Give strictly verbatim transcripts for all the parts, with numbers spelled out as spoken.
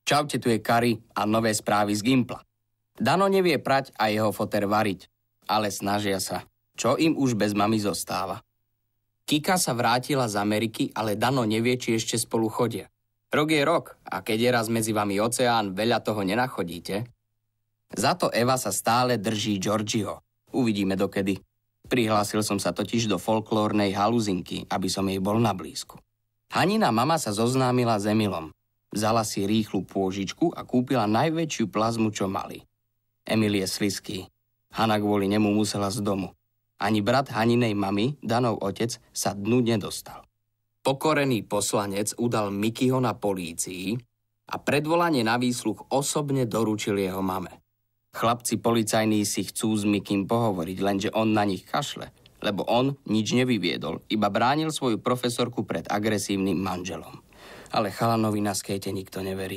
Čaute, tu je Kari a nové správy z Gimpla. Dano nevie prať a jeho foter variť, ale snažia sa. Čo im už bez mami zostáva? Kika sa vrátila z Ameriky, ale Dano nevie, či ešte spolu chodia. Rok je rok a keď je raz medzi vami oceán, veľa toho nenachodíte. Za to Eva sa stále drží Georgieho. Uvidíme dokedy. Prihlásil som sa totiž do folklórnej haluzinky, aby som jej bol na blízku. Hanina mama sa zoznámila s Emilom. Vzala si rýchlu pôžičku a kúpila najväčšiu plazmu, čo mali. Emil je slizký. Hana kvôli nemu musela z domu. Ani brat Haninej mamy, Danov otec, sa dnu nedostal. Pokorený poslanec udal Mikyho na polícii a predvolanie na výsluch osobne doručil jeho mame. Chlapci policajní si chcú s Mikym pohovoriť, lenže on na nich kašle, lebo on nič nevyviedol, iba bránil svoju profesorku pred agresívnym manželom. Ale chalanovi na skejte nikto neverí.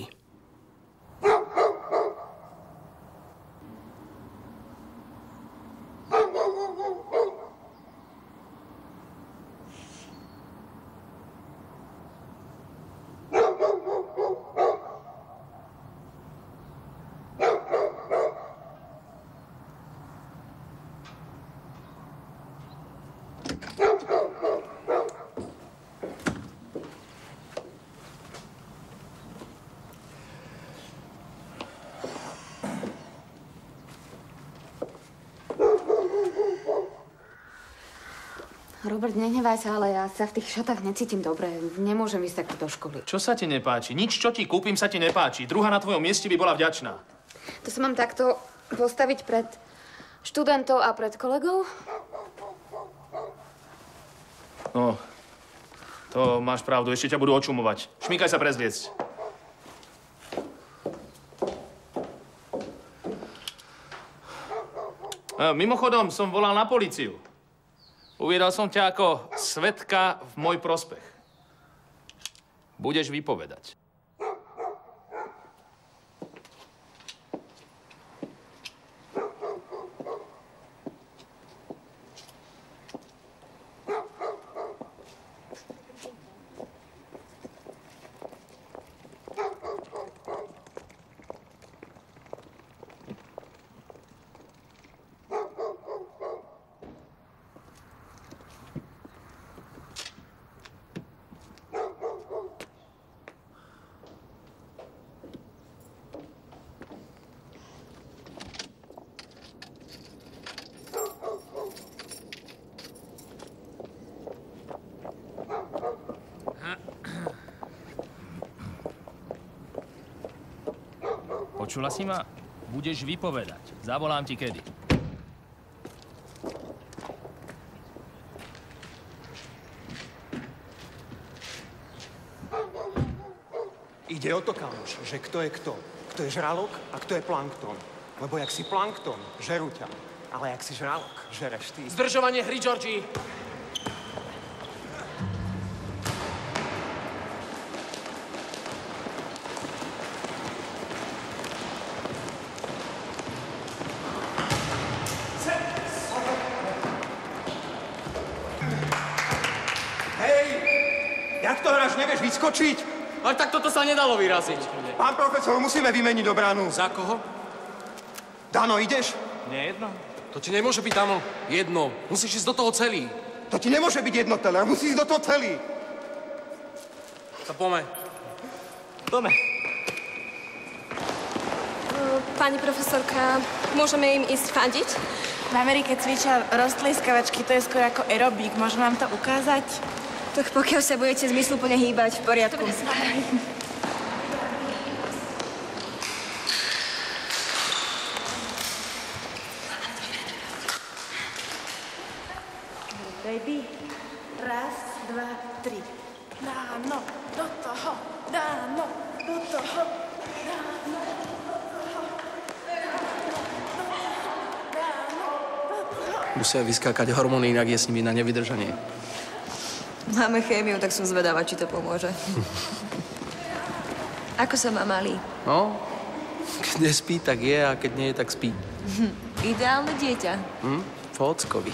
Robert, nehnevaj sa, ale ja sa v tých šatách necítim dobre. Nemôžem ísť takto do školy. Čo sa ti nepáči? Nič, čo ti kúpim, sa ti nepáči. Druhá na tvojom mieste by bola vďačná. To sa mám takto postaviť pred študentov a pred kolegov? No, to máš pravdu. Ešte ťa budú očumovať. Šmýkaj sa prezliecť. E, mimochodom, som volal na políciu. Uviedal som ťa ako svedka v môj prospech. Budeš vypovedať. Počula si ma? Budeš vypovedať. Zavolám ti kedy. Ide o to, kamoš, že kto je kto. Kto je žralok a kto je plankton. Lebo jak si plankton, žerú ťa. Ale jak si žralok, žereš ty. Zdržovanie hry, Georgie! Vyskočiť? Ale tak toto sa nedalo vyraziť. Pán profesor, musíme vymeniť obranu. Za koho? Dano, ideš? Nie jedno. To ti nemôže byť, Dano, jedno. Musíš ísť do toho celý. To ti nemôže byť jedno, tele. Musíš ísť do toho celý. Tak poďme. Poďme. Pani profesorka, môžeme im ísť fandiť? V Amerike cvičia roztlieskavačky, to je skôr ako aerobík. Môžem vám to ukázať? Tak pokiaľ sa budete zmysluplne hýbať, v poriadku. Baby, raz, dva, tri. Dáno, do toho, dáno, do toho, dáno, do toho, dáno, do toho. Musia vyskákať hormóny, inak je s nimi na nevydržanie. Máme chémiu, tak som zvedavá, či to pomôže. Ako sa má malý? No, keď nespí, tak je, a keď nie je, tak spí. Ideálne dieťa. Hm? Fockovi.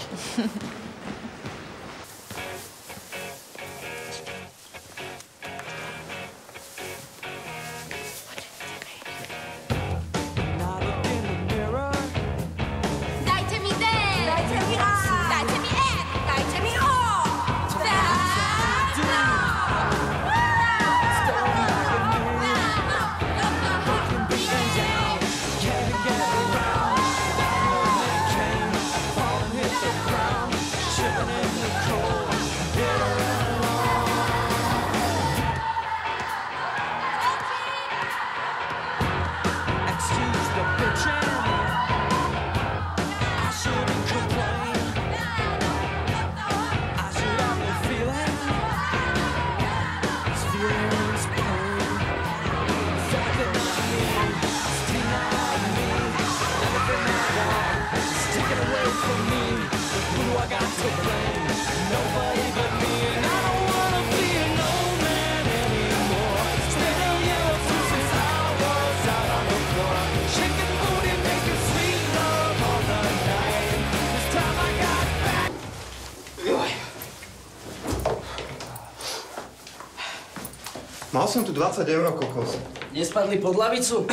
Mal som tu dvadsať eur, kokos. Nespadli pod lavicu?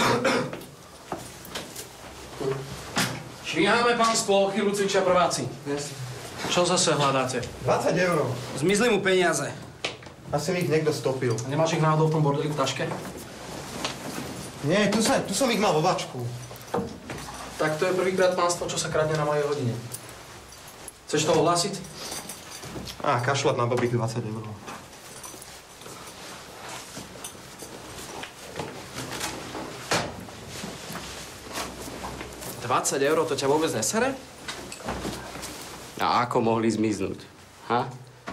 Švíhame, pánstvo, chvíľu cvičia prváci. Jasne. Čo zase hľadáte? dvadsať eur. Zmizli mu peniaze. Asi mi ich niekto stopil. A nemáš ich náhodou v tom bordeli v taške? Nie, tu, sa, tu som ich mal vo vačku. Tak to je prvýkrát, pánstvo, čo sa kradne na mojej hodine. Chceš to ohlásiť? Á, kašľať na blbých dvadsať eur. dvadsať eur, to ťa vôbec nesere? A ako mohli zmiznúť? Ha?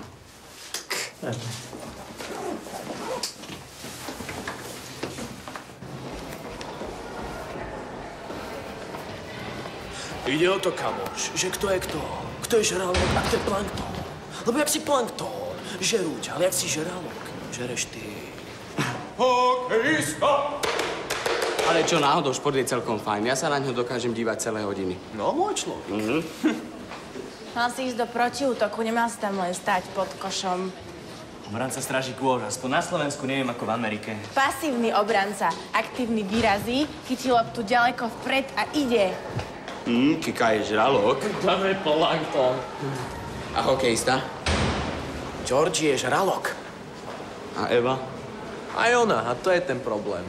Ide o to, kamoš, že kto je kto? Kto je žralok a kto je planktón? Lebo jak si planktón, žerú ťa, ale jak si žralok, žereš ty. Hokejista! Ale čo náhodou, šport je celkom fajn. Ja sa na ňo dokážem dívať celé hodiny. No, môj človek. Mhm. Mal si ísť do protiútoku, nemal si tam len stať pod košom. Obranca stráži kôž. Aspoň na Slovensku neviem ako v Amerike. Pasívny obranca, aktívny vyrazí, chytí loptu ďaleko vpred a ide. Hm, Kika je žralok. Tam je planktón. A hokejista? Georgie je žralok. A Eva? Aj ona, a to je ten problém.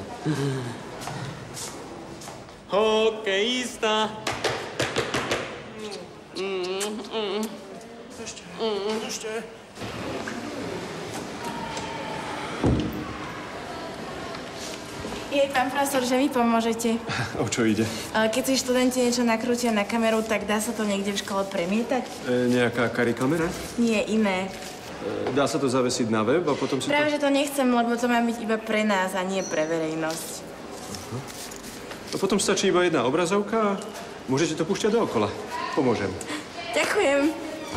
Hokejista. Ešte, ešte. Jej, pán profesor, že vy pomôžete. O čo ide? Keď si študenti niečo nakrútia na kameru, tak dá sa to niekde v škole premietať? E, nejaká karikamera? Nie, iné. E, dá sa to zavesiť na web a potom si Práve, to... že to nechcem, lebo to má byť iba pre nás a nie pre verejnosť. A potom stačí iba jedna obrazovka a môžete to púšťať dookola. Pomôžem. Ďakujem.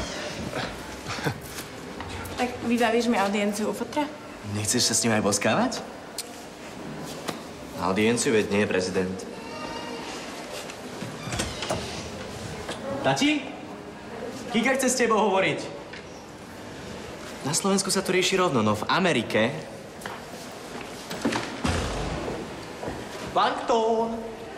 Tak vybavíš mi audienciu u fotra? Nechceš sa s ním aj boskávať? Na audienciu, veď nie je prezident. Tati? Kika chce s tebou hovoriť. Na Slovensku sa to rieši rovno, no v Amerike... Planktón!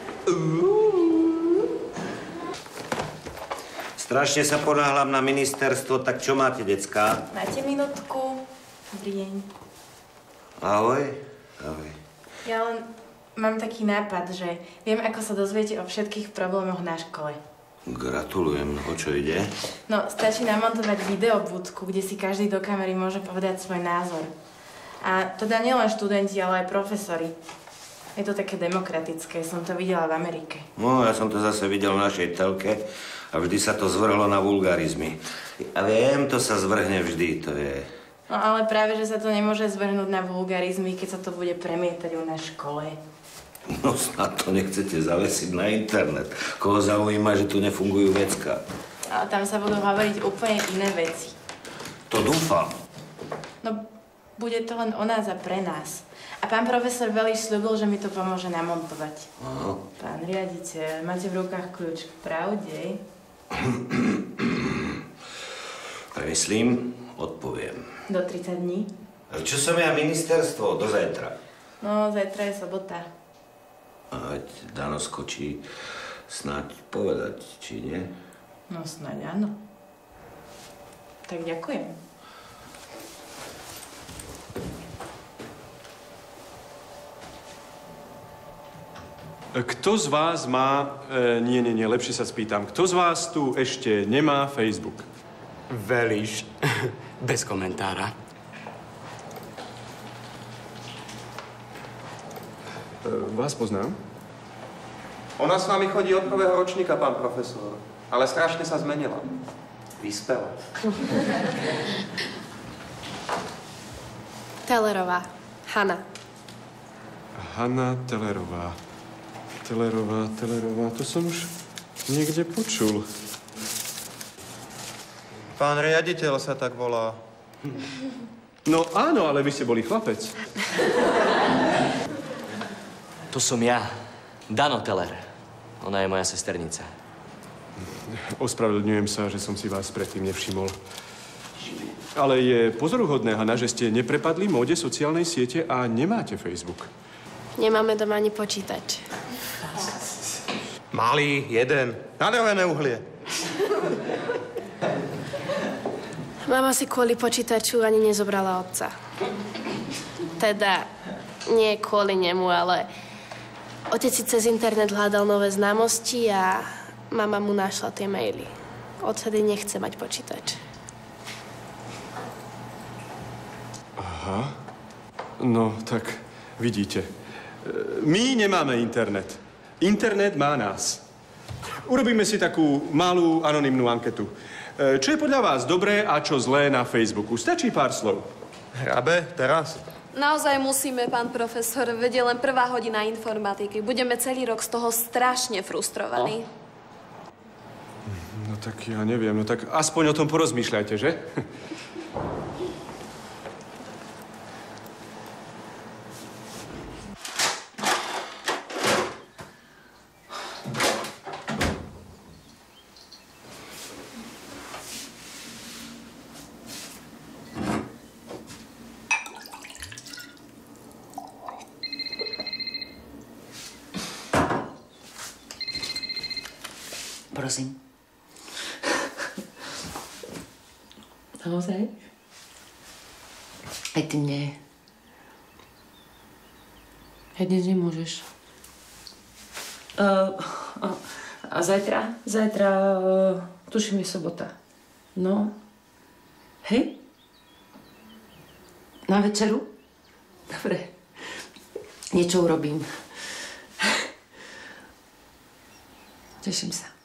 Strašne sa ponáhľam na ministerstvo, tak čo máte, decká? Máte minútku? Dobrý deň. Ahoj. Ahoj. Ja len mám taký nápad, že viem, ako sa dozviete o všetkých problémoch na škole. Gratulujem. O čo ide? No, stačí namontovať videobudku, kde si každý do kamery môže povedať svoj názor. A teda nielen študenti, ale aj profesori. Je to také demokratické, som to videla v Amerike. No, ja som to zase videl v našej telke a vždy sa to zvrhlo na vulgarizmy. A viem, to sa zvrhne vždy, to je... No ale práve, že sa to nemôže zvrhnúť na vulgarizmy, keď sa to bude premietať u nás v škole. No snad to nechcete zavesiť na internet. Koho zaujíma, že tu nefungujú vecká? Ale tam sa budú hovoriť úplne iné veci. To dúfam. No, bude to len o nás a pre nás. A pán profesor Veliš sľúbil, že mi to pomôže namontovať. Aha. Pán riaditeľ, máte v rukách kľúč k pravde? Premyslím, odpoviem. Do tridsať dní? A čo som ja ministerstvo? Do zajtra. No, zajtra je sobota. A veď Dano skočí snáď povedať, či nie? No, snáď áno. Tak ďakujem. Kto z vás má... E, nie, nie, nie, lepšie sa spýtam. Kto z vás tu ešte nemá Facebook? Veliš. Bez komentára. E, vás poznám. Ona s nami chodí od prvého ročníka, pán profesor. Ale strašne sa zmenila. Vyspela. Tellerová. Hanna. Hanna Tellerová. Tellerová, Tellerová, to som už niekde počul. Pán riaditeľ sa tak volá. No áno, ale vy ste boli chlapec. To som ja, Dano Teller. Ona je moja sesternica. Ospravedlňujem sa, že som si vás predtým nevšimol. Ale je pozoruhodné, Hana, že ste neprepadli móde sociálnej siete a nemáte Facebook. Nemáme doma ani počítač. Malý, jeden. Nádherné uhlie. Mama si kvôli počítaču ani nezobrala otca. Teda, nie kvôli nemu, ale otec si cez internet hľadal nové známosti a mama mu našla tie maily. Odtedy nechce mať počítač. Aha. No, tak vidíte. My nemáme internet. Internet má nás. Urobíme si takú malú anonymnú anketu. Čo je podľa vás dobré a čo zlé na Facebooku? Stačí pár slov. Hrabe, teraz? Naozaj musíme, pán profesor, veď je len prvá hodina informatiky. Budeme celý rok z toho strašne frustrovaní. No tak ja neviem, no tak aspoň o tom porozmýšľajte, že? Prosím. Naozaj? Aj ty nie. Aj dnes nemôžeš. Uh, uh, a zajtra? Zajtra, uh, tuším, je sobota. No. Hej? Na večeru? Dobre. Niečo urobím. Teším sa.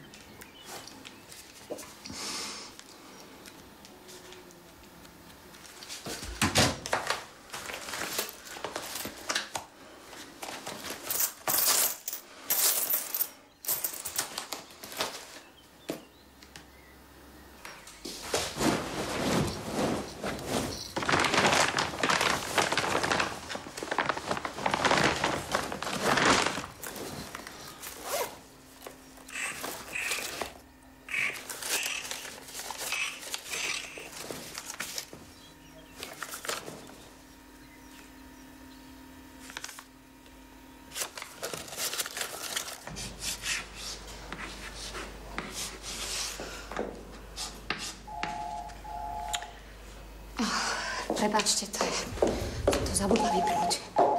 Prepáčte, to je... To zabudla vypnúť.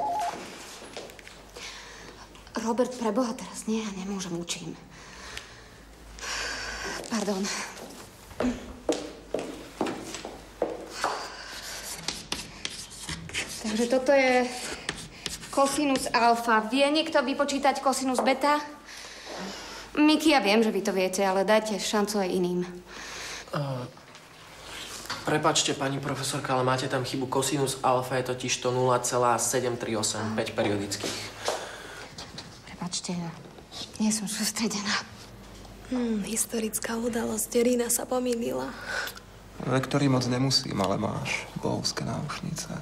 Robert, preboha, teraz nie, ja nemôžem, učím. Pardon. Takže toto je kosinus alfa. Vie niekto vypočítať kosinus beta? Miki, ja viem, že vy to viete, ale dajte šancu aj iným. Uh... Prepáčte, pani profesorka, ale máte tam chybu. Kosinus alfa je totiž to nula celá sedem tri osem, päť periodických. Prepáčte, ja nie som sústredená. Hmm, historická udalosť. Rina sa pomýlila. Lektory moc nemusím, ale máš bohovské náušnice.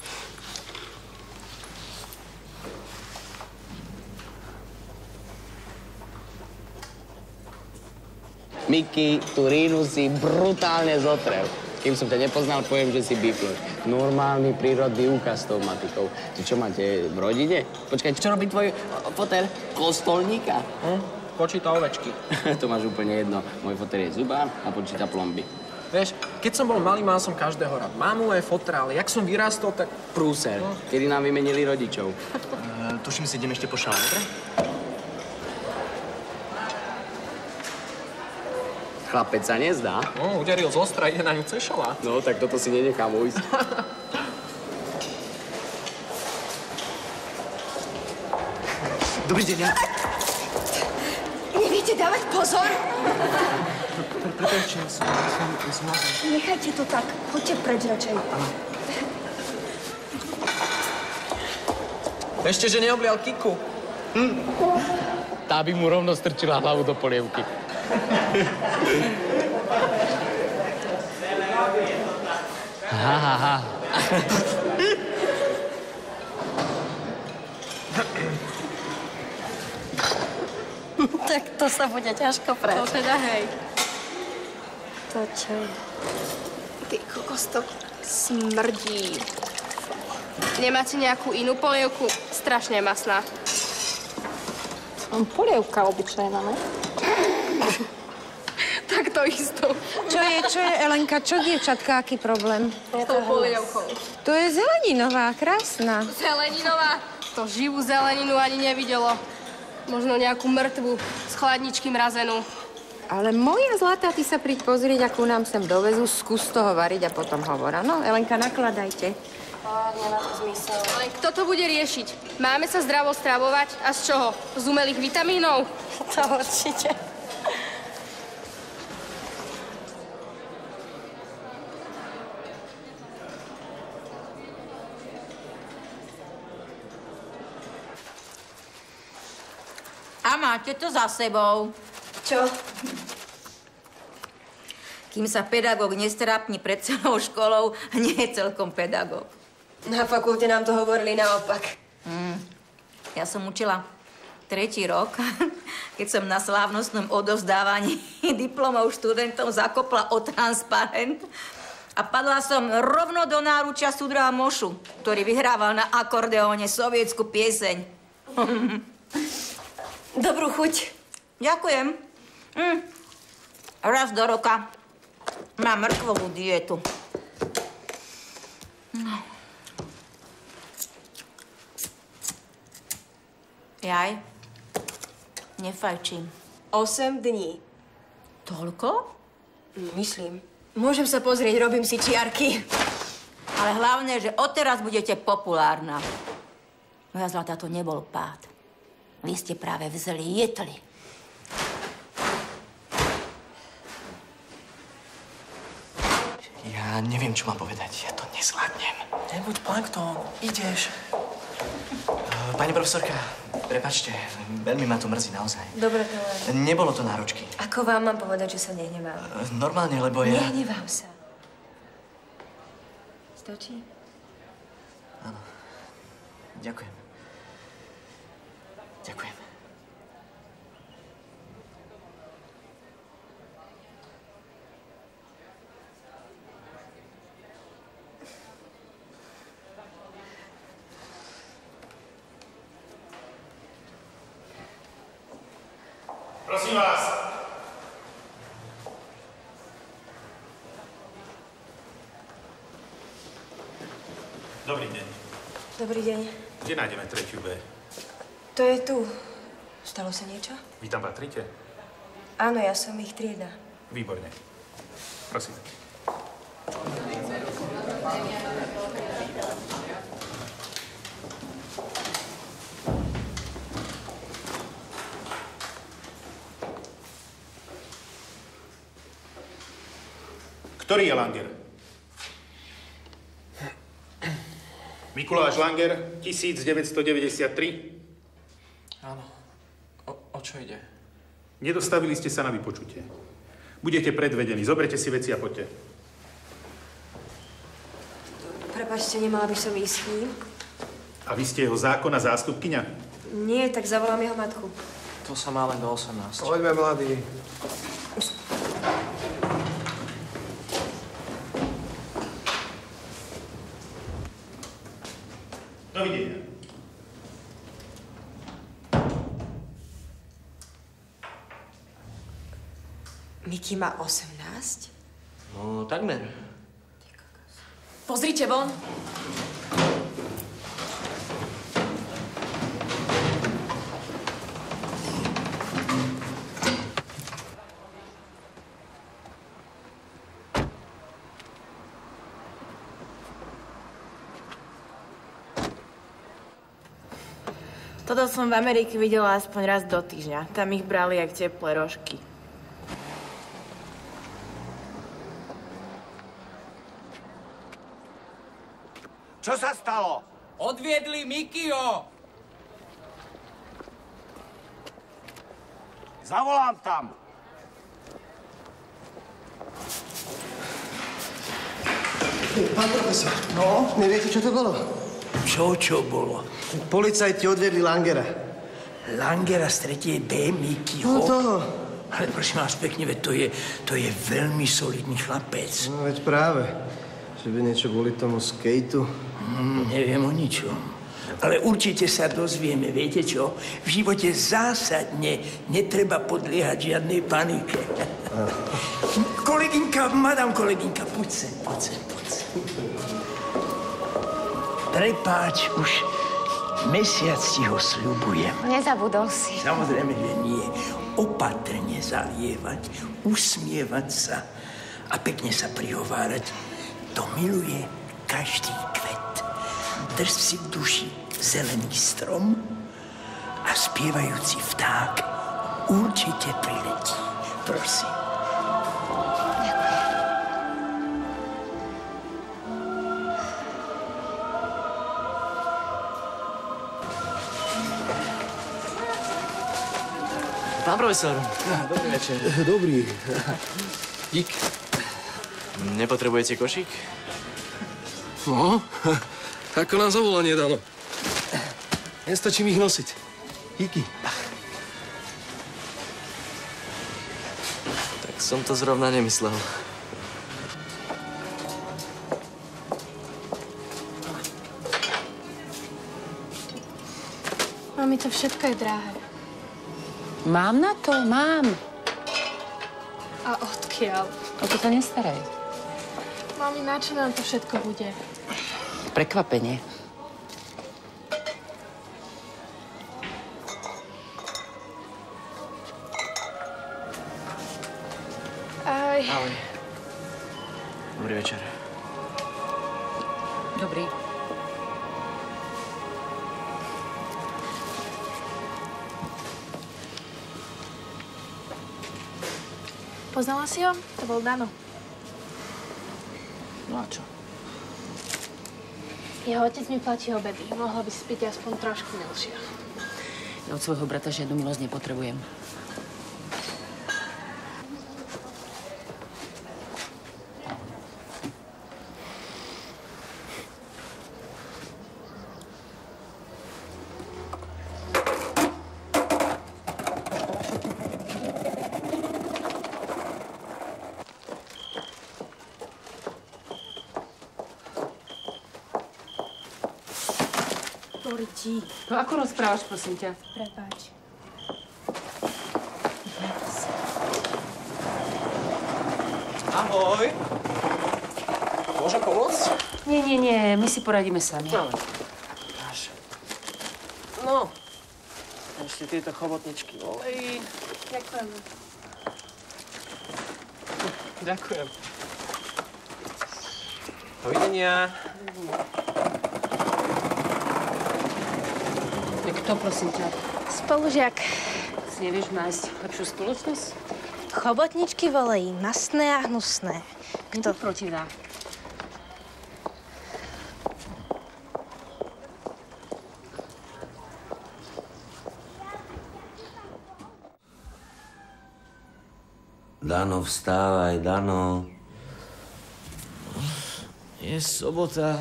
Miki, tú Rínu si brutálne zotrel. Kým som ťa nepoznal, poviem, že si bifloš. Normálny prírodný úkaz s tou matikou. Ty čo máte v rodine? Počkaj, čo robí tvoj foter? Kostolníka? Hm? Počíta ovečky. To máš úplne jedno. Môj foter je zubár a počíta plomby. Vieš, keď som bol malý, mal som každého rád. Mamu aj fotra, ale jak som vyrástol, tak... Prúser. No. Kedy nám vymenili rodičov. Uh, tuším si, idem ešte po šál, dobre? Chlapec sa nezdá. No, uderil z ostra, ide na ňu cešala. No, tak toto si nenechám ujsť. Dobrý deň, ja... Neviete dávať pozor? Prepáčte, ja som... ja som mladý. Nechajte to tak. Poďte preč radšej. Ešte, že neoblial Kiku. Hm. Tá by mu rovno strčila hlavu do polievky. Ha, ha, ha. Tak to sa bude ťažko prať. To teda hej. To čo je? Ty kokos, to smrdí. Nemáte nejakú inú polievku? Strašne masná. Polievka obyčajná, ne? Tak to isto. Čo je, čo je, Elenka, čo, dievčatka, aký problém? S tou polievkou. To je zeleninová, krásna. Zeleninová? To živú zeleninu ani nevidelo. Možno nejakú mŕtvu, z chladničky mrazenú. Ale moja zlatá, ty sa príď pozrieť, akú nám sem dovezú, skús toho variť a potom hovor. No, Elenka, nakladajte. Á, nemá to zmysel. Ale kto to bude riešiť? Máme sa zdravo stravovať? A z čoho? Z umelých vitamínov? To určite. A máte to za sebou. Čo? Kým sa pedagóg nestrápni pred celou školou, nie je celkom pedagóg. Na fakulte nám to hovorili naopak. Mm. Ja som učila tretí rok, keď som na slávnostnom odovzdávaní diplomov študentom zakopla o transparent a padla som rovno do náručia súdra Mošu, ktorý vyhrával na akordeóne sovietsku pieseň. Dobrú chuť. Ďakujem. Mm. Raz do roka mám mrkvovú dietu. No. Jaj, nefajčím. Osem dní. Toľko? Myslím. Môžem sa pozrieť, robím si čiarky. Ale hlavne, že odteraz budete populárna. Moja zlatá, to nebol pád. Vy ste práve vzeli jetli. Ja neviem, čo mám povedať. Ja to nezvládnem. Nebuď plankton, ideš. Uh, pani profesorka, prepáčte, veľmi ma to mrzí naozaj. Dobre to len. Nebolo to náročky. Ako vám mám povedať, že sa nehnevám? Uh, normálne, lebo ja... Nehnevám sa. Stačí? Áno. Ďakujem. Ďakujem. Prosím vás. Dobrý deň. Dobrý deň. Kde nájdeme tretiu B? To je tu. Stalo sa niečo? Vy tam patríte? Áno, ja som ich trieda. Výborne. Prosím. Ktorý je Langer? Mikuláš Langer, devätnásťstodeväťdesiattri? Áno. O, o čo ide? Nedostavili ste sa na vypočutie. Budete predvedení. Zobrete si veci a poďte. Prepáčte, nemala by som ísť s ním? A vy ste jeho zákonná zástupkyňa? Nie, tak zavolám jeho matku. To sa má len do osemnástich. Poďme, mladí. Dovidenia. Miky má osemnásť? No, takmer. Pozrite von. Toto som v Amerike videla aspoň raz do týždňa. Tam ich brali jak teplé rožky. Čo sa stalo? Odviedli Mikyho! Zavolám tam. Pán profesor. No? Neviete, čo to bolo? Čo, čo bolo? Policajti odviedli Langera. Langera z tretej B, Mikyho? No toho. Ale prosím vás pekne, veď to je, to je veľmi solidný chlapec. No veď práve. Že by niečo kvôli tomu skateu. Hmm, neviem o ničom. Ale určite sa dozvieme, viete čo? V živote zásadne netreba podliehať žiadnej panike. Kolegynka, madam kolegynka, poď sem, poď sem, poď sem. Prepáč, už mesiac ti ho sľubujem. Nezabudol si. Samozrejme, že nie. Opatrne zalievať, usmievať sa a pekne sa prihovárať. To miluje každý kvet. Drž si v duši zelený strom a spievajúci vták určite priletí. Prosím. Pán profesor. Dobrý večer. Dobrý. Dík. Nepotrebujete košík? No, ako nám zavolanie dalo. Nestačí mi ich nosiť. Díky. Tak som to zrovna nemyslel. Mami, to všetko je drahé. Mám na to, mám. A odkiaľ? O to sa nestaraj. Mami, na čo nám to všetko bude? Prekvapenie. Aj. Ahoj. Dobrý večer. Dobrý. Poznala si ho? To bol Dano. No a čo? Jeho otec mi platí obedy. Mohla by si byť aspoň trošku milšia. Ja od svojho brata žiadnu milosť nepotrebujem. No ako rozprávaš, prosím ťa? Prepáč. Ahoj. Môžem pomôcť? Nie, nie, nie. My si poradíme sami. No. No. Ešte tieto chobotničky olej. Ďakujem. Ďakujem. Dovidenia. Kto, prosím ťa? Spolužiak. Si nevieš nájsť lepšiu spoločnosť? Chobotničky v oleji, mastné a hnusné. Kto? Kto protivná? Dano, vstávaj, Dano. Je sobota.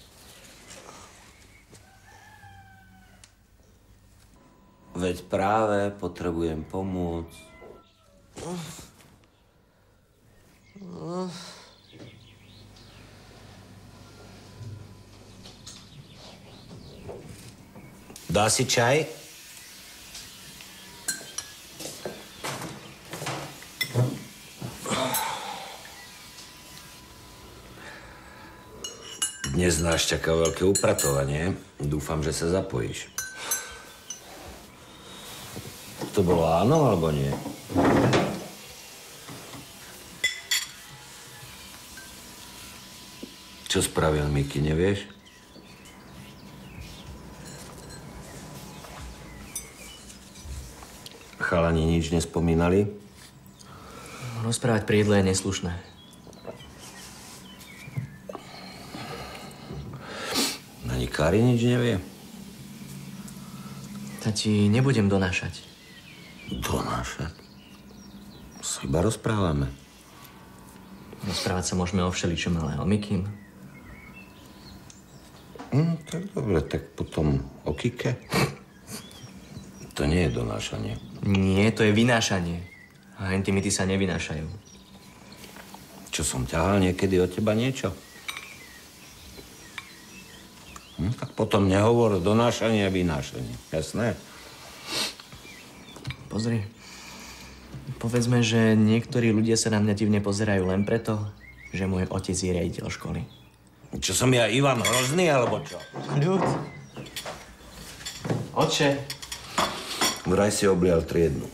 Veď práve potrebujem pomôcť. Dá si čaj? Dnes nás čaká veľké upratovanie. Dúfam, že sa zapojíš. To bolo áno, alebo nie? Čo spravil Miky, nevieš? Chalani nič nespomínali? Rozprávať pri jedle je neslušné. Ani Kári nič nevie? Tati, nebudem donášať. Donášať? Sa iba rozprávame. Rozprávať sa môžeme o všeličom, ale o Mikým. Hm, tak dobre, tak potom o Kike. To nie je donášanie. Nie, to je vynášanie. A intimity sa nevynášajú. Čo som ťahal niekedy od teba niečo? Hm, tak potom nehovor donášanie a vynášanie. Jasné? Pozri. Povedzme, že niektorí ľudia sa na mňa divne pozerajú len preto, že môj otec je riaditeľ školy. Čo som ja, Ivan Hrozný, alebo čo? Kľud. Otče. Vraj si oblial triednu.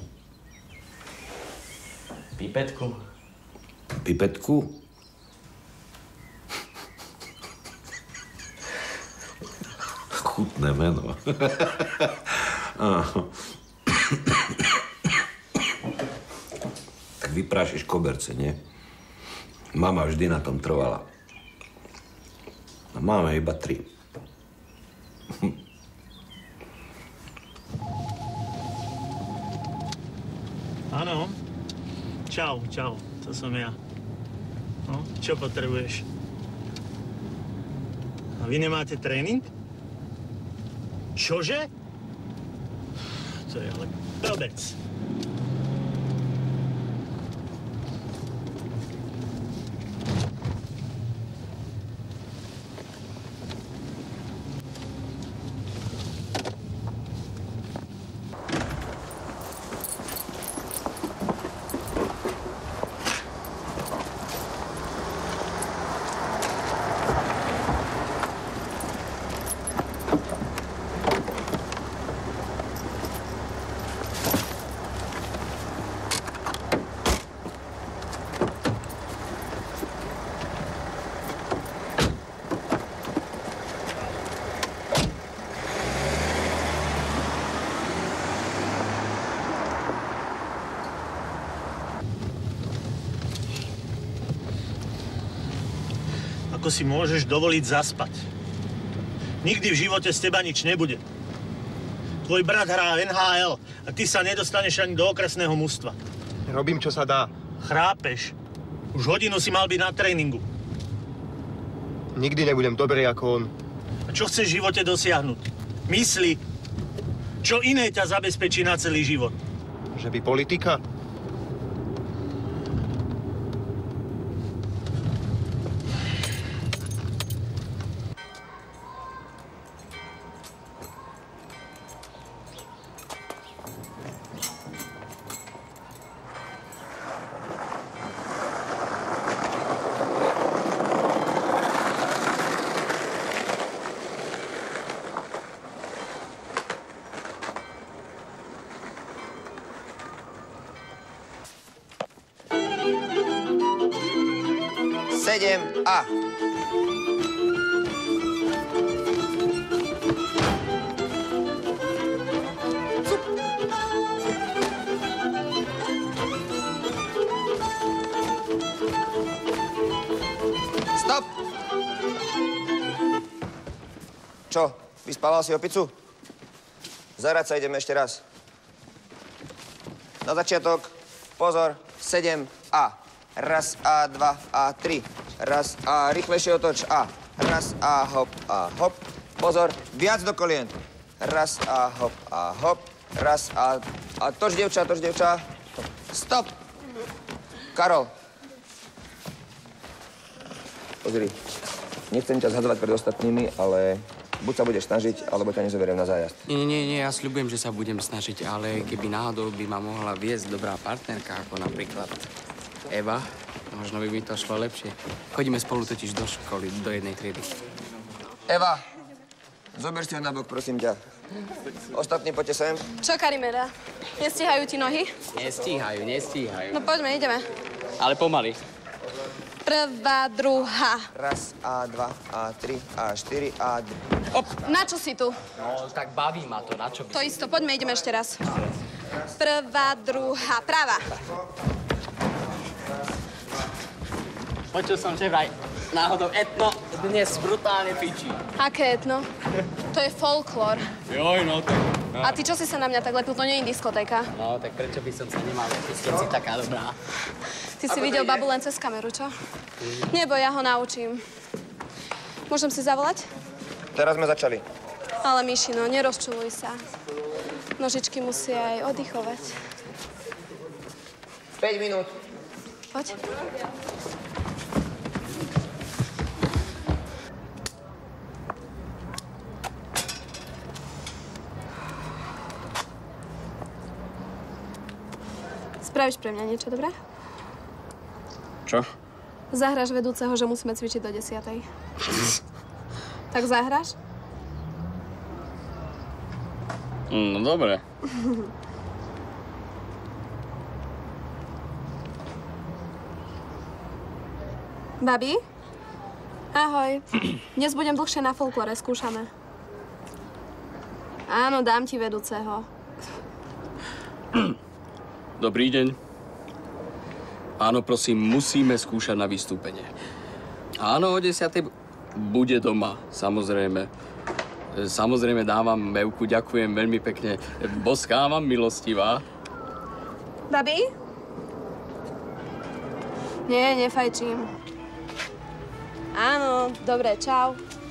Pipetku. Pipetku? Chutné meno. Tak vyprášiš koberce, nie? Mama vždy na tom trvala. A máme iba tri. Áno. Čau, čau. To som ja. No, čo potrebuješ? A vy nemáte tréning? Čože? To je ale blbec. Ako si môžeš dovoliť zaspať? Nikdy v živote z teba nič nebude. Tvoj brat hrá en há el a ty sa nedostaneš ani do okresného mužstva. Robím, čo sa dá. Chrápeš. Už hodinu si mal byť na tréningu. Nikdy nebudem dobrý ako on. A čo chceš v živote dosiahnuť? Mysli. Čo iné ťa zabezpečí na celý život? Že by politika? sedem a. Stop! Čo, vyspával si opicu? Zahrať sa ideme ešte raz. Na začiatok, pozor, sedem a. Raz a dva a tri. Raz a rýchlejšie otoč a. Raz a hop a hop. Pozor, viac do kolien. Raz a hop a hop. Raz a... A toč, dievča, toč, dievča. Stop! Karol. Pozri, nechcem ťa zhadzovať pred ostatnými, ale buď sa budeš snažiť, alebo ťa nezoberiem na zájazd. Nie, nie, nie, ja sľubujem, že sa budem snažiť, ale keby náhodou by ma mohla viesť dobrá partnerka, ako napríklad Eva, možno by mi to šlo lepšie. Chodíme spolu totiž do školy, do jednej triedy. Eva, zober si ho nabok, prosím ťa. Ostatní, poďte sem. Čo, Karimera? Nestíhajú ti nohy? Nestíhajú, nestíhajú. No poďme, ideme. Ale pomaly. Prvá, druhá. Raz, a dva, a tri, a štyri, a... Op! Na čo si tu? No, tak baví ma to, na čo by... To isto, poďme, ideme ešte raz. Prvá, druhá, práva. Počul som, že vraj náhodou etno dnes brutálne pičí. Aké etno? To je folklór. Joj, no tak... No. A ty čo si sa na mňa tak lepil? To nie je diskotéka. No, tak prečo by som sa nemal lepiť, keď si taká dobrá? Ty si videl babu len cez kameru, čo? Nebo ja ho naučím. Môžem si zavolať? Teraz sme začali. Ale Mišino, nerozčuluj sa. Nožičky musia aj oddychovať. päť minút. Poď. Spravíš pre mňa niečo, dobré? Čo? Zahráš vedúceho, že musíme cvičiť do desiatej. Tak zahráš? No dobre. Babi? Ahoj. Dnes budem dlhšie na folklore, skúšame. Áno, dám ti vedúceho. Dobrý deň. Áno, prosím, musíme skúšať na vystúpenie. Áno, o desiatej bude doma, samozrejme. Samozrejme dávam Mevku, ďakujem veľmi pekne. Boskávam, milostivá. Babi? Nie, nefajčím. Áno, dobre, čau.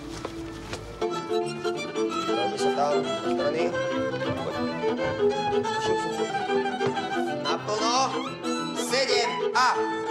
Robí sa tam, do strany. Naplno. sedem a.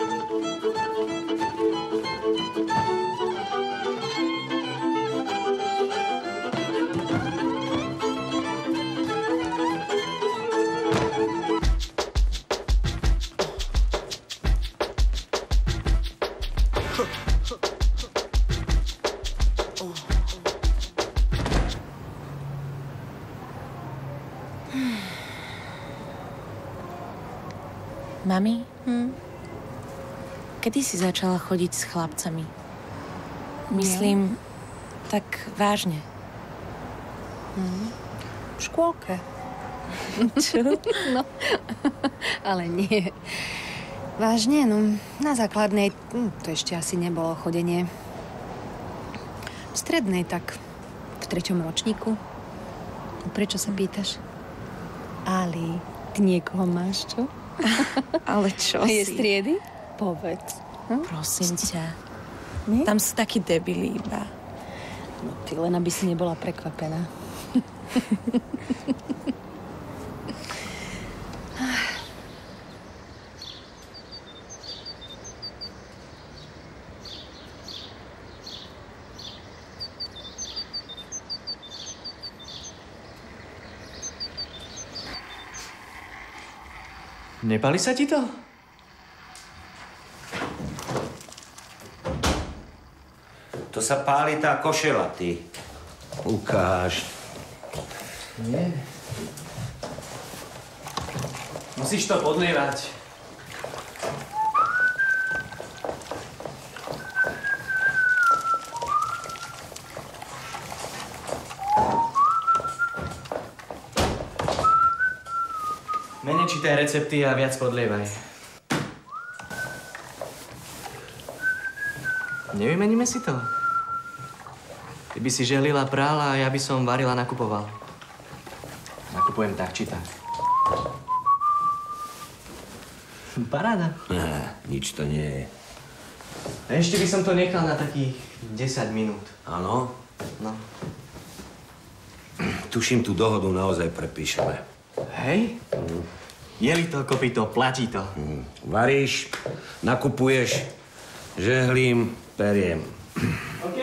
Mami, hm? Kedy si začala chodiť s chlapcami? Myslím, ja? tak vážne. Hm. V škôlke. Čo? No, ale nie. Vážne, no, na základnej, hm, to ešte asi nebolo chodenie. V strednej, tak v treťom ročníku. Prečo sa pýtaš? Ali, ty niekoho máš, čo? Ale čo A si? je striedy? Povedz. Hm? Prosím ťa. Nie? Tam sú takí debili iba. No ty len, aby si nebola prekvapená. Nepáli sa ti to? To sa páli tá košela, ty. Ukáž. Nie. Musíš to podlievať. Menej čítaj recepty a viac podlievaj. Nevymeníme si to? Ty by si želila, prála a ja by som varila, nakupoval. Nakupujem tak či tak. Paráda. Ne, nič to nie je. A ešte by som to nechal na takých desať minút. Áno? No. Tuším, tú dohodu naozaj prepíšeme. Hej? Mm. Je-li to, kopito, platí to. Mm. Varíš, nakupuješ, žehlím, periem. OK.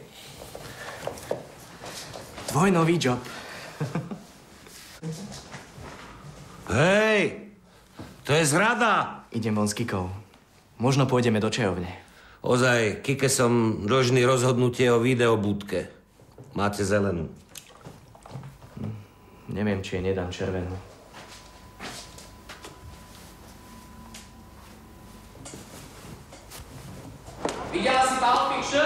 Tvoj nový job. Hej, to je zrada. Idem von s Kikou. Možno pôjdeme do čajovne. Ozaj, Kike som dlžný rozhodnutie o videobúdke. Máte zelenú. Hm. Neviem, či jej nedám červenú. Videla si Pulp Fiction?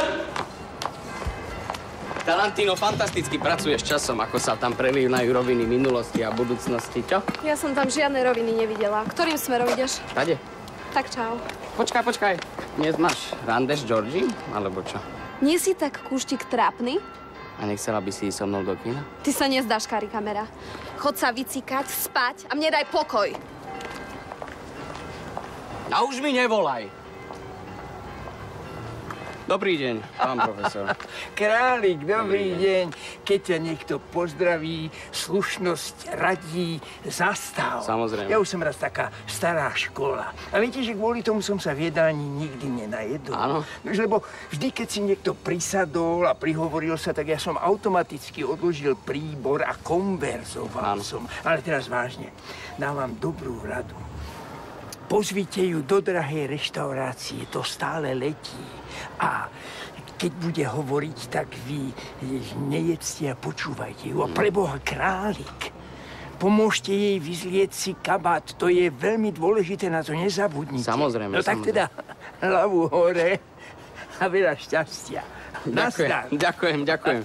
Tarantino fantasticky pracuje s časom, ako sa tam prelínajú roviny minulosti a budúcnosti, čo? Ja som tam žiadne roviny nevidela. Ktorým smerom ideš? Tade. Tak čau. Počkaj, počkaj. Dnes máš rande s Georgie, alebo čo? Nie si tak kúštik trápny? A nechcela by si ísť so mnou do kina? Ty sa nezdáš, Kari kamera. Chod sa vycikať, spať a mne daj pokoj. A už mi nevolaj. Dobrý deň, pán profesor. Králik, dobrý deň. Keď ťa niekto pozdraví, slušnosť radí, zastav. Samozrejme. Ja už som raz taká stará škola. A viete, že kvôli tomu som sa v jedálni nikdy nenajedol. Áno. Lebo vždy, keď si niekto prisadol a prihovoril sa, tak ja som automaticky odložil príbor a konverzoval Áno. som. Ale teraz vážne, dám vám dobrú radu. Pozvite ju do drahej reštaurácie, to stále letí. A keď bude hovoriť, tak vy nejedzte a počúvajte ju. A preboha, králik, pomôžte jej vyzlieť si kabát, to je veľmi dôležité, na to nezabudnite. Samozrejme, No tak samozrejme. teda hlavu hore a veľa šťastia. Ďakujem, ďakujem, ďakujem.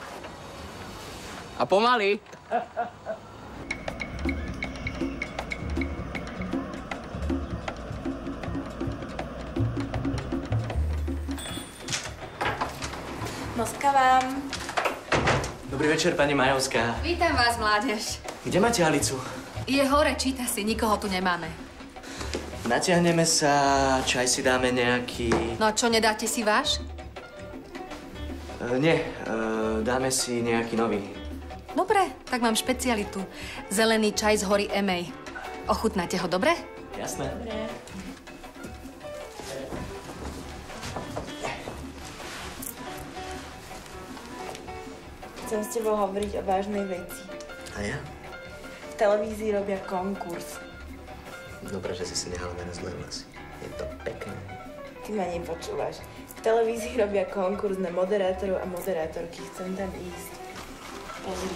A pomaly. Noska vám. Dobrý večer, pani Majovská. Vítam vás, mládež. Kde máte Alicu? Je hore, číta si, nikoho tu nemáme. Natiahneme sa, čaj si dáme nejaký... No a čo, nedáte si váš? Uh, nie, uh, dáme si nejaký nový. Dobre, tak mám špecialitu. Zelený čaj z hory Emej. Ochutnáte ho, dobre? Jasné. Dobre. Chcem s tebou hovoriť o vážnej veci. A ja? V televízii robia konkurs. Dobre, že si si nehala meno zlé vlasy. Je to pekné. Ty ma nepočúvaš. V televízii robia konkurs na moderátorov a moderátorky. Chcem tam ísť. Pozri.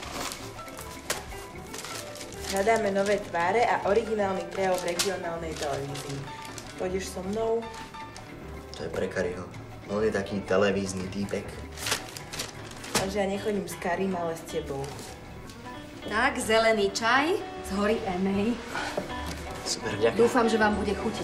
Hľadáme nové tváre a originálny prejav v regionálnej televízii. Pôjdeš so mnou? To je pre Kariho. On je taký televízny týpek. Takže ja nechodím s Karim, ale s tebou. Tak, zelený čaj z hory Emej. Super, ďakujem. Dúfam, že vám bude chutiť.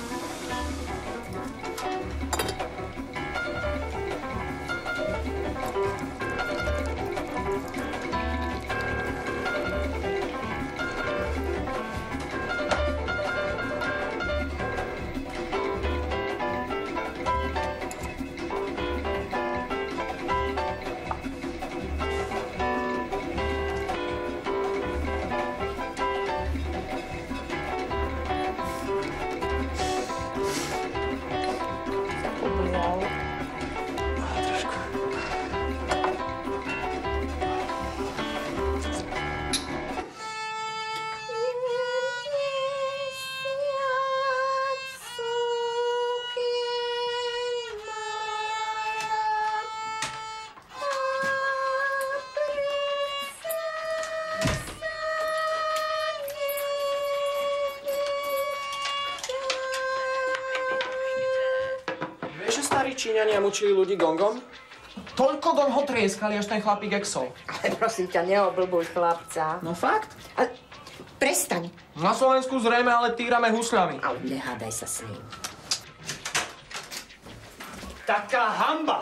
Číňania mučili ľudí gongom? Toľko gong ho trieskali, až ten chlapík exol. Ale prosím ťa, neoblbuj chlapca. No fakt? Ale prestaň. Na Slovensku zrejme, ale týrame husľami. Ale nehádaj sa s ním. Taká hamba!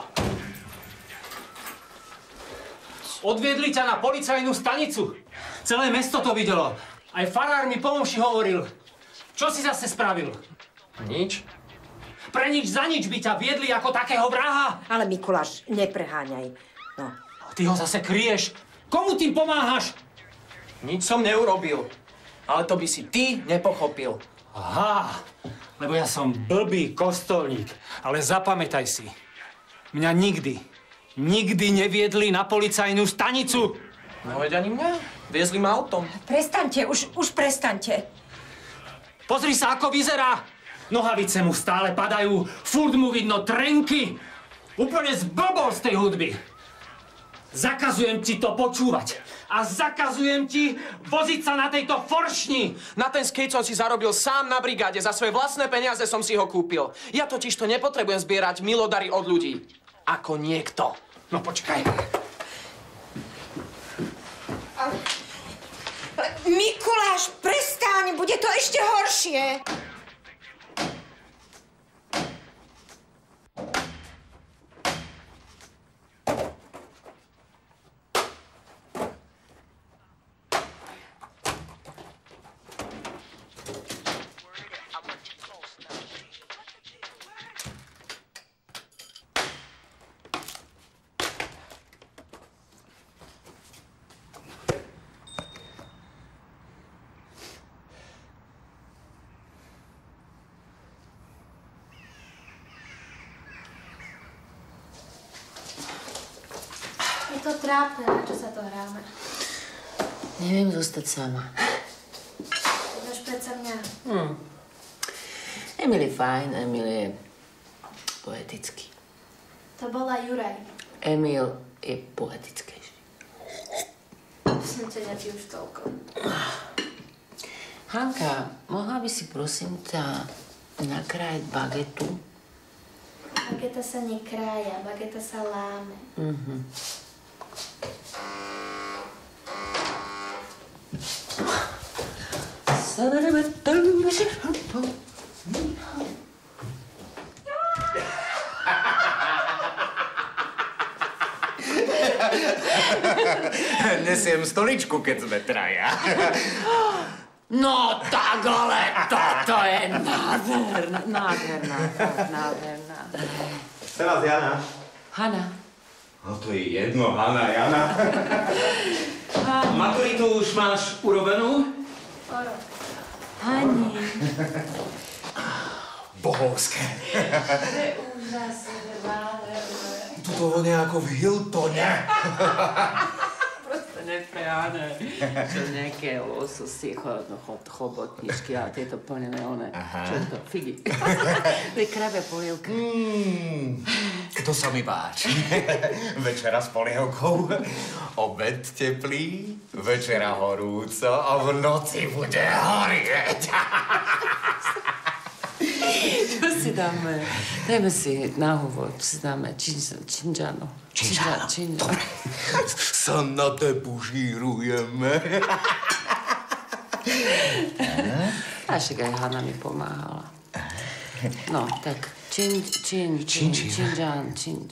Odviedli ťa na policajnú stanicu. Celé mesto to videlo. Aj farár mi pomôši hovoril. Čo si zase spravil? Nič. Pre nič za nič by ťa viedli ako takého vraha. Ale Mikuláš, nepreháňaj. No. Ty ho zase kryješ. Komu tým pomáhaš? Nič som neurobil. Ale to by si ty nepochopil. Aha, lebo ja som blbý kostolník. Ale zapamätaj si, mňa nikdy, nikdy neviedli na policajnú stanicu. No veď ani mňa. Viezli ma autom. Prestaňte, už, už prestaňte. Pozri sa, ako vyzerá. Nohavice mu stále padajú, furt mu vidno trenky. Úplne zblbol z tej hudby. Zakazujem ti to počúvať. A zakazujem ti voziť sa na tejto foršni. Na ten skate som si zarobil sám na brigáde. Za svoje vlastné peniaze som si ho kúpil. Ja totiž to nepotrebujem zbierať milodary od ľudí. Ako niekto. No počkaj. Ale... Mikuláš, prestaň, bude to ešte horšie. to trápne, na čo sa to hráme? Neviem zostať sama. Máš predsa mňa. Hm. Emil je fajn, Emil je poetický. To bola Juraj. Emil je poetickejší. Som ťa nepí už toľko. Hanka, mohla by si prosím ťa nakrájať bagetu? Bageta sa nekrája, bageta sa láme. Mhm. Nesiem stoličku, keď sme traja. No tak ale toto je nádherná, nádherná, nádherná. Teraz Jana. Hana. No to je jedno, Hana, Jana. Maturitu už máš urobenú? Hani. Bohovské. To je úžasné, nádherné. Tuto vonia ako v Hiltone. Proste nepreháne. Čo nejaké lososy, chobotničky a tieto plnené one. Čo je to? Figy. To je kravia polievka. Mm, to sa mi páči. Večera s polievkou, obed teplý, večera horúco a v noci bude horieť. Čo si dáme? Dajme si na úvod, si dáme činžano. Činžano? Činžano. Sa na tepu žírujeme. A však aj Hana mi pomáhala. No, tak čin, čin, čin, činžan, činž.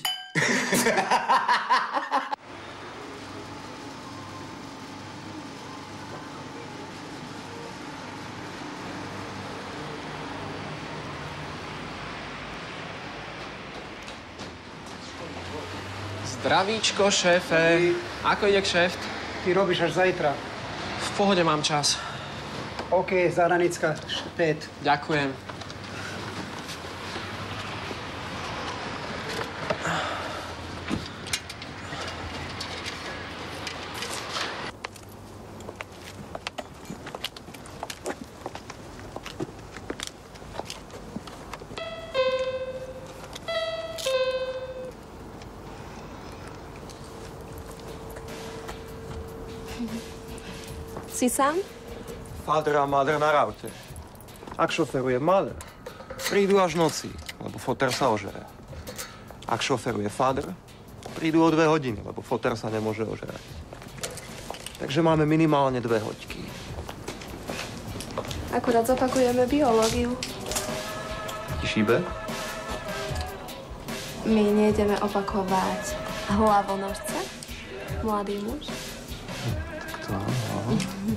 Zdravíčko, šéfe. Ako ide kšeft? Ty robíš až zajtra. V pohode mám čas. OK, Zahranická, päť. Ďakujem. Si sám? Father a mother na raute. Ak šoferuje mother, prídu až noci, lebo foter sa ožere. Ak šoferuje father, prídu o dve hodiny, lebo foter sa nemôže ožerať. Takže máme minimálne dve hoďky. Akurát zopakujeme biológiu. Ti šíbe? My nejdeme opakovať hlavonožce, mladý muž. Tak to, no.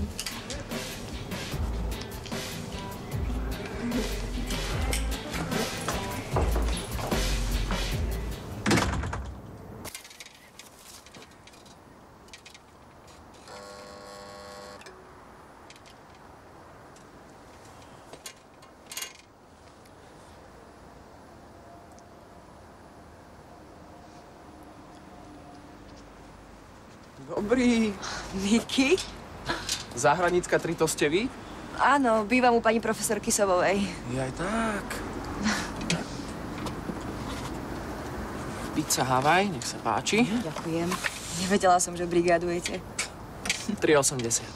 Dobrý. Miki? Zahranická tri, to ste vy? Áno, bývam u pani profesorky Sobovej. Jaj tak. Pizza Havaj, nech sa páči. Ďakujem. Nevedela som, že brigádujete. tri osemdesiat.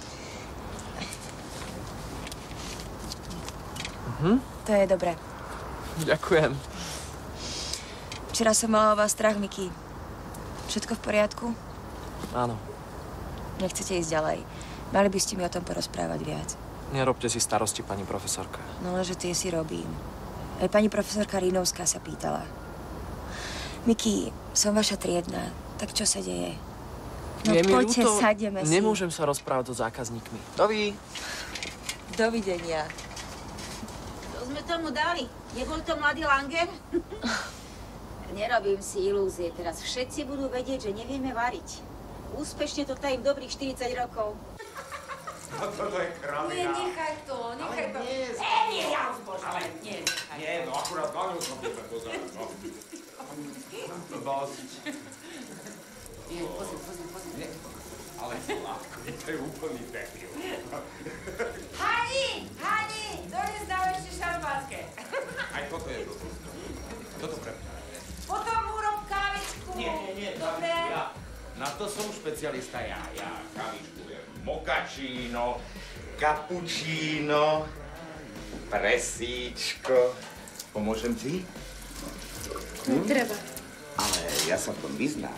Mhm. To je dobré. Ďakujem. Včera som mala o vás strach, Miki. Všetko v poriadku? Áno. Nechcete ísť ďalej. Mali by ste mi o tom porozprávať viac. Nerobte si starosti, pani profesorka. No, lenže tie si robím. Aj pani profesorka Rínovská sa pýtala. Miki, som vaša triedna. Tak čo sa deje? No Je mi poďte, ľúto, sadneme si. nemôžem sa rozprávať so zákazníkmi. Dovi. Dovidenia. To sme tomu dali. Nebol to mladý Langer? Nerobím si ilúzie. Teraz všetci budú vedieť, že nevieme variť. Úspešne to tajím dobrých štyridsať rokov. No toto je kravina. Nie, nechaj to, nechaj to. nie, Emil, ja už bože, ale nie. Nie, no akurát na ňu som sa pozerať, no. Dosť. Pozri, pozri, pozri. Ale Slávko, to je úplný debil. Hani! Hani! Dones nám ešte šampánske. Aj toto je blbosť. Toto pre mňa. Potom urob kávičku. Nie, nie, nie. Dobre? Ja, na to som špecialista ja. Ja kávičku viem. Mokačíno, kapučíno, presíčko. Pomôžem ti? Netreba. Ale ja sa v tom vyznám.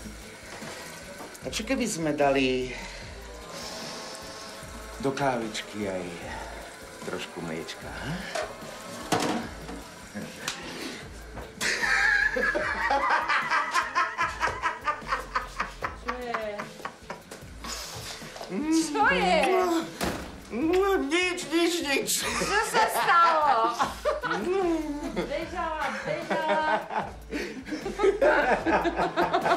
A čo keby sme dali do kávičky aj trošku mliečka, ha? Čo je? Čo je? No, nič, nič, nič. Čo sa stalo? Bežala, bežala.